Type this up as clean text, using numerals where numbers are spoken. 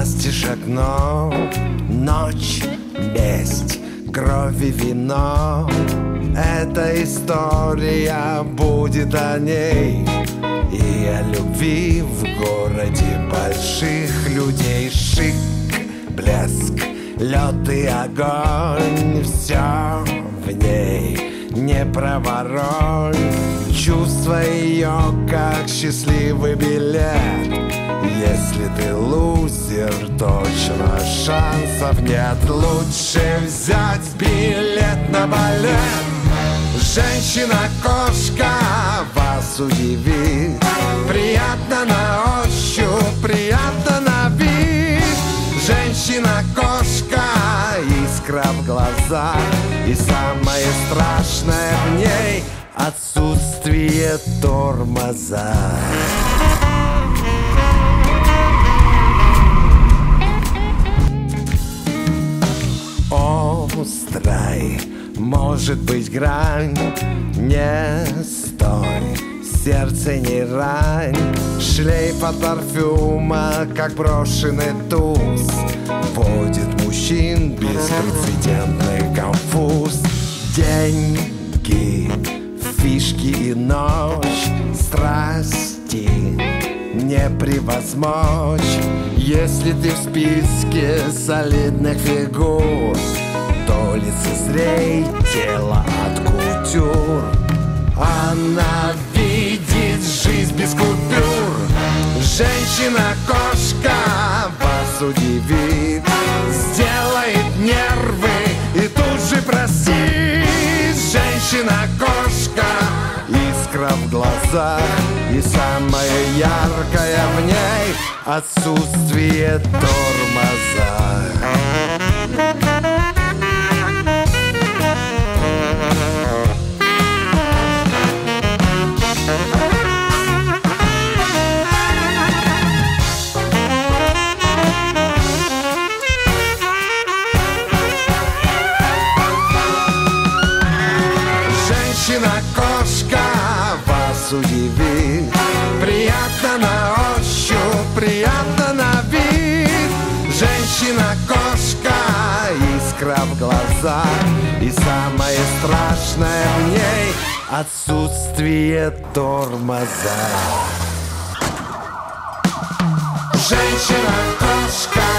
настежь окно, ночь, месть, кровь и вино. Эта история будет о ней и о любви в городе больших людей. Шик, блеск, лед и огонь, все в ней не проворонь. Чувствуй ее, как счастливый билет. Если ты лузер, точно шансов нет. Лучше взять билет на балет. Женщина-кошка вас удивит. Приятно на ощупь, приятно на вид. Женщина-кошка, искра в глазах. И самое страшное в ней — отсутствие тормоза. Острой может быть грань, не стой, сердце не рань. Шлейф от парфюма, как брошенный туз, вводит мужчин в беспрецедентный конфуз. Деньги, фишки и ночь, страсти не превозмочь. Если ты в списке солидных фигур, то лицезрей тело от кутюр. Она видит жизнь без купюр. Женщина-кошка вас удивит, сделает нервы и тут же простит. Женщина-кошка, искра в глазах. И самое яркое в ней — отсутствие тормоза. Женщина-кошка вас удивит. Приятно на ощупь, приятно на вид. Женщина-кошка, искра в глазах. И самое страшное в ней — отсутствие тормоза. Женщина-кошка